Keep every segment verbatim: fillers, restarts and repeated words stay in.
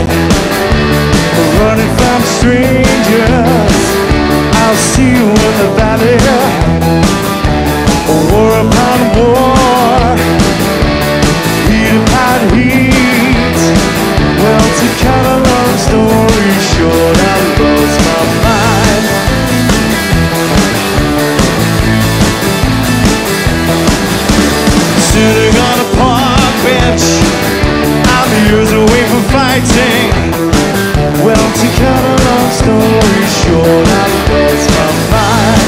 running from strangers. I'll see you in the valley. War upon war, heat upon heat. Well, to cut a long story short, I lost my mind. Sitting on a park bench, I'm years away from fighting. Well, to cut a long story short, I lost my mind.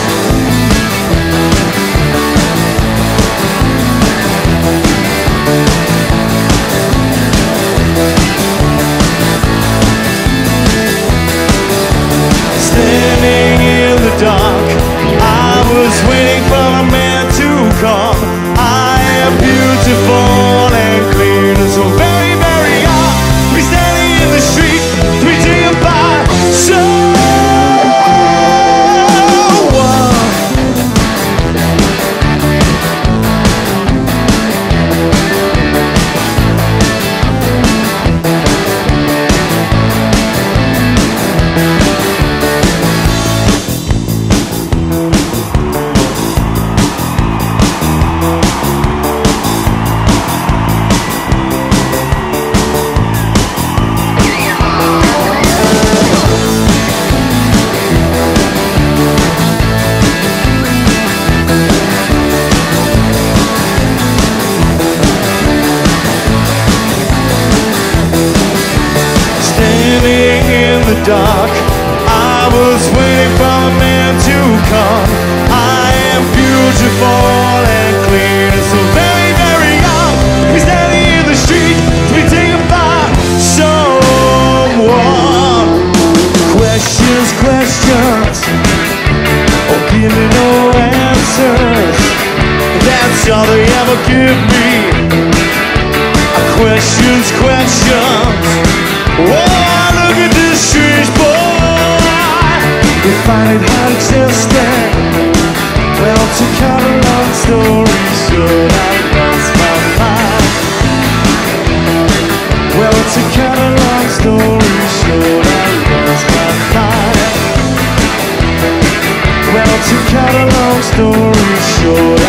Standing in the dark, I was waiting for a man to come. I am beautiful and clean and so very, very young. We standing in the street, we dream by someone. Dark, I was waiting for a man to come. I am beautiful and clean and so very, very young. We're standing in the street, we take by someone. Questions, questions, or give me no answers. That's all they ever give me. Questions, questions. Oh, look at this strange boy. We find it hard existing. Well, to cut a long story short, I lost my mind. Well, to cut a long story short, I lost my mind. Well, to cut a long story short,